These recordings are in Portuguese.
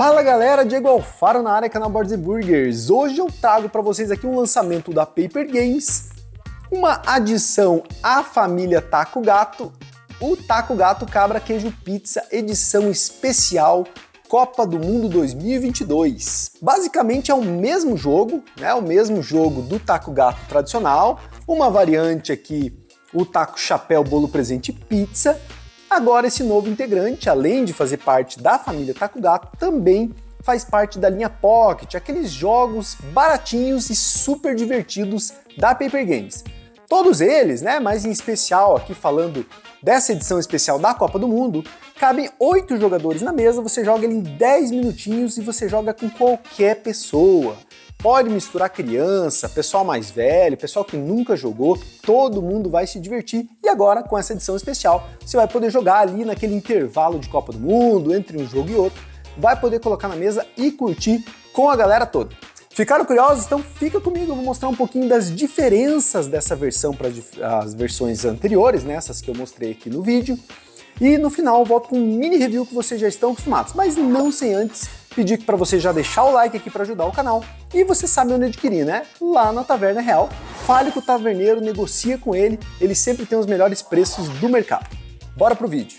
Fala galera, Diego Alfaro na área, canal Boards & Burgers. Hoje eu trago para vocês aqui um lançamento da Paper Games, uma adição à família Taco Gato, o Taco Gato Cabra Queijo Pizza edição especial Copa do Mundo 2022. Basicamente é o mesmo jogo, né? O mesmo jogo do Taco Gato tradicional, uma variante aqui, o Taco Chapéu Bolo Presente Pizza. Agora esse novo integrante, além de fazer parte da família Taco Gato, também faz parte da linha Pocket, aqueles jogos baratinhos e super divertidos da Paper Games. Todos eles, né, mas em especial aqui falando dessa edição especial da Copa do Mundo, cabem 8 jogadores na mesa, você joga ele em 10 minutinhos e você joga com qualquer pessoa. Pode misturar criança, pessoal mais velho, pessoal que nunca jogou, todo mundo vai se divertir. E agora, com essa edição especial, você vai poder jogar ali naquele intervalo de Copa do Mundo, entre um jogo e outro, vai poder colocar na mesa e curtir com a galera toda. Ficaram curiosos? Então fica comigo, eu vou mostrar um pouquinho das diferenças dessa versão para as versões anteriores, né, essas que eu mostrei aqui no vídeo. E no final eu volto com um mini review que vocês já estão acostumados, mas não sem antes pedir para você já deixar o like aqui para ajudar o canal. E você sabe onde adquirir, né? Lá na Taverna Real. Fale com o taverneiro, negocia com ele, ele sempre tem os melhores preços do mercado. Bora pro vídeo.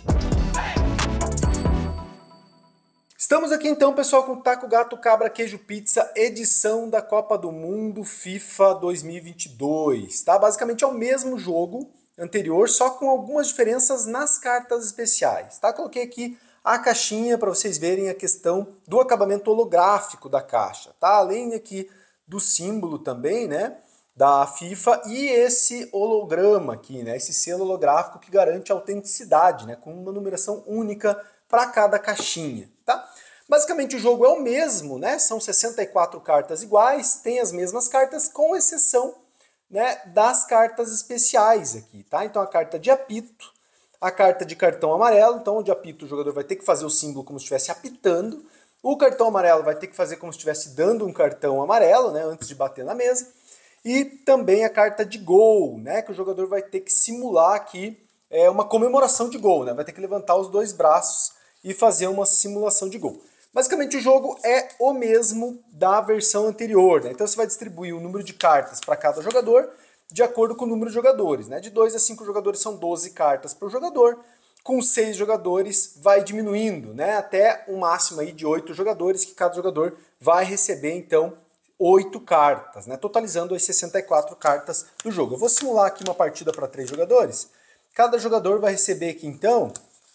Estamos aqui então, pessoal, com o Taco Gato Cabra Queijo Pizza, edição da Copa do Mundo FIFA 2022, tá? Basicamente é o mesmo jogo anterior, só com algumas diferenças nas cartas especiais, tá? Coloquei aqui a caixinha para vocês verem a questão do acabamento holográfico da caixa, tá? Além aqui do símbolo também, né, da FIFA e esse holograma aqui, né, esse selo holográfico que garante a autenticidade, né, com uma numeração única para cada caixinha, tá? Basicamente o jogo é o mesmo, né? São 64 cartas iguais, tem as mesmas cartas com exceção, né, das cartas especiais aqui, tá? Então a carta de apito, a carta de cartão amarelo, então o de apito o jogador vai ter que fazer o símbolo como se estivesse apitando, o cartão amarelo vai ter que fazer como se estivesse dando um cartão amarelo, né, antes de bater na mesa, e também a carta de gol, né, que o jogador vai ter que simular aqui uma comemoração de gol, né, vai ter que levantar os dois braços e fazer uma simulação de gol. Basicamente o jogo é o mesmo da versão anterior, né? Então você vai distribuir o número de cartas para cada jogador de acordo com o número de jogadores, né? De 2 a 5 jogadores são 12 cartas para o jogador, com 6 jogadores vai diminuindo, né? Até um máximo aí de 8 jogadores, que cada jogador vai receber então 8 cartas, né? Totalizando as 64 cartas do jogo. Eu vou simular aqui uma partida para 3 jogadores, cada jogador vai receber aqui então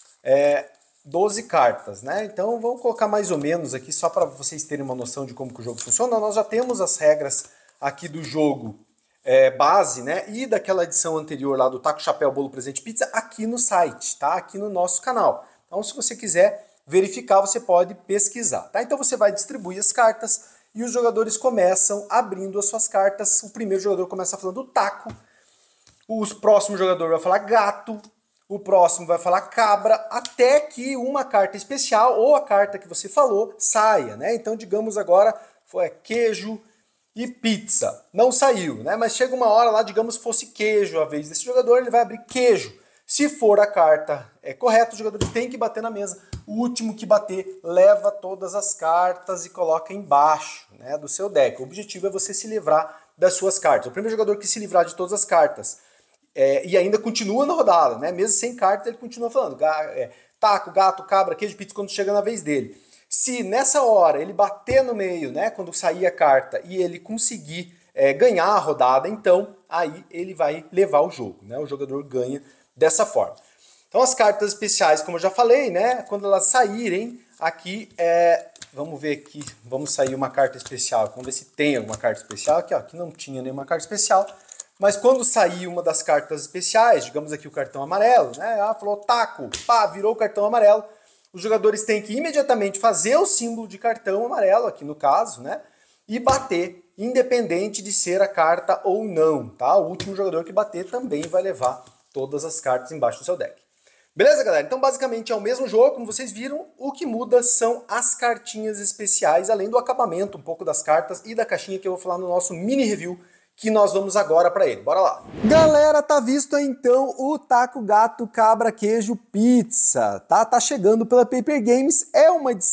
12 cartas, né? Então vamos colocar mais ou menos aqui só para vocês terem uma noção de como que o jogo funciona. Nós já temos as regras aqui do jogo base, né? E daquela edição anterior lá do Taco Chapéu Bolo Presente Pizza aqui no site, tá? Aqui no nosso canal. Então se você quiser verificar, você pode pesquisar, tá? Então você vai distribuir as cartas e os jogadores começam abrindo as suas cartas. O primeiro jogador começa falando taco, o próximo jogador vai falar gato, o próximo vai falar cabra, até que uma carta especial ou a carta que você falou saia, né? Então, digamos agora, foi queijo e pizza. Não saiu, né? Mas chega uma hora lá, digamos, fosse queijo a vez desse jogador, ele vai abrir queijo. Se for a carta correta, os jogadores têm que bater na mesa. O último que bater leva todas as cartas e coloca embaixo, né, do seu deck. O objetivo é você se livrar das suas cartas. O primeiro jogador que se livrar de todas as cartas e ainda continua na rodada, né? Mesmo sem carta, ele continua falando taco, gato, cabra, queijo, pizza, quando chega na vez dele. Se nessa hora ele bater no meio, né, quando sair a carta, e ele conseguir ganhar a rodada, então aí ele vai levar o jogo, né? O jogador ganha dessa forma. Então as cartas especiais, como eu já falei, né, quando elas saírem aqui, vamos ver aqui, vamos sair uma carta especial, vamos ver se tem alguma carta especial aqui, ó, aqui não tinha nenhuma carta especial. Mas quando sair uma das cartas especiais, digamos aqui o cartão amarelo, né? Falou taco, pá, virou o cartão amarelo. Os jogadores têm que imediatamente fazer o símbolo de cartão amarelo, aqui no caso, né? E bater, independente de ser a carta ou não, tá? O último jogador que bater também vai levar todas as cartas embaixo do seu deck. Beleza, galera? Então, basicamente é o mesmo jogo, como vocês viram. O que muda são as cartinhas especiais, além do acabamento um pouco das cartas e da caixinha que eu vou falar no nosso mini review, que nós vamos agora para ele. Bora lá. Galera, tá visto aí, então o Taco Gato Cabra Queijo Pizza, tá? Tá chegando pela Paper Games, é uma edição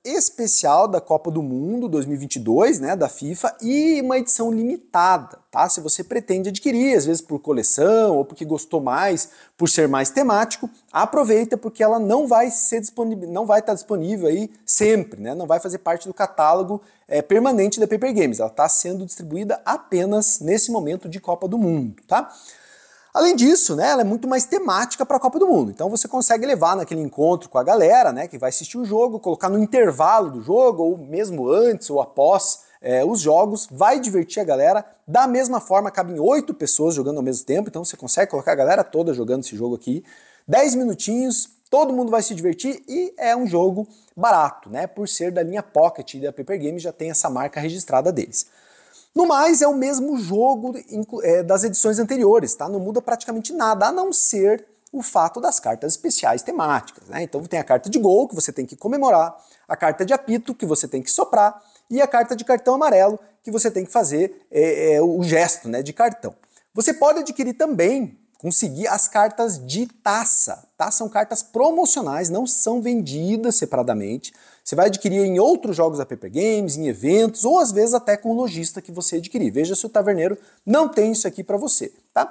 especial da Copa do Mundo 2022, né, da FIFA, e uma edição limitada, tá? Se você pretende adquirir, às vezes por coleção ou porque gostou mais, por ser mais temático, aproveita porque ela não vai ser disponível, não vai estar disponível aí sempre, né? Não vai fazer parte do catálogo permanente da Paper Games. Ela está sendo distribuída apenas nesse momento de Copa do Mundo, tá? Além disso, né, ela é muito mais temática para a Copa do Mundo. Então você consegue levar naquele encontro com a galera, né, que vai assistir o jogo, colocar no intervalo do jogo, ou mesmo antes ou após os jogos, vai divertir a galera. Da mesma forma, cabem 8 pessoas jogando ao mesmo tempo, então você consegue colocar a galera toda jogando esse jogo aqui. 10 minutinhos, todo mundo vai se divertir e é um jogo barato, né, por ser da linha Pocket da Paper Games, já tem essa marca registrada deles. No mais, é o mesmo jogo das edições anteriores, tá? Não muda praticamente nada, a não ser o fato das cartas especiais temáticas, né? Então tem a carta de gol, que você tem que comemorar, a carta de apito, que você tem que soprar, e a carta de cartão amarelo, que você tem que fazer o gesto, né, de cartão. Você pode adquirir também, conseguir as cartas de taça, tá? São cartas promocionais, não são vendidas separadamente. Você vai adquirir em outros jogos da Paper Games, em eventos, ou às vezes até com o lojista que você adquirir. Veja se o taverneiro não tem isso aqui para você, tá?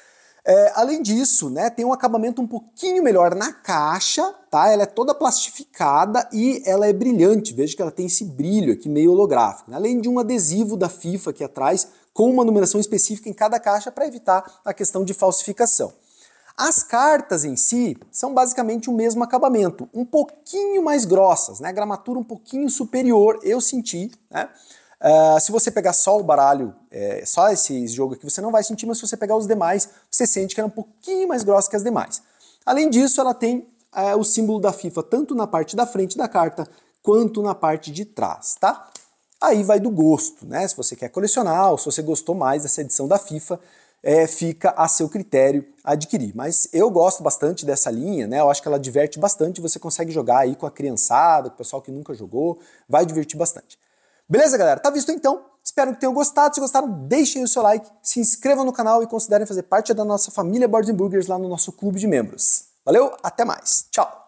Além disso, né, tem um acabamento um pouquinho melhor na caixa, tá? Ela é toda plastificada e ela é brilhante. Veja que ela tem esse brilho aqui meio holográfico, né? Além de um adesivo da FIFA aqui atrás, com uma numeração específica em cada caixa para evitar a questão de falsificação. As cartas em si são basicamente o mesmo acabamento, um pouquinho mais grossas, né? Gramatura um pouquinho superior, eu senti, né? Se você pegar só o baralho, só esse jogo aqui, você não vai sentir, mas se você pegar os demais, você sente que ela é um pouquinho mais grossa que as demais. Além disso, ela tem o símbolo da FIFA tanto na parte da frente da carta, quanto na parte de trás, tá? Aí vai do gosto, né? Se você quer colecionar, ou se você gostou mais dessa edição da FIFA, fica a seu critério adquirir. Mas eu gosto bastante dessa linha, né? Eu acho que ela diverte bastante, você consegue jogar aí com a criançada, com o pessoal que nunca jogou, vai divertir bastante. Beleza, galera? Tá visto então? Espero que tenham gostado. Se gostaram, deixem o seu like, se inscrevam no canal e considerem fazer parte da nossa família Boards & Burgers lá no nosso clube de membros. Valeu, até mais. Tchau!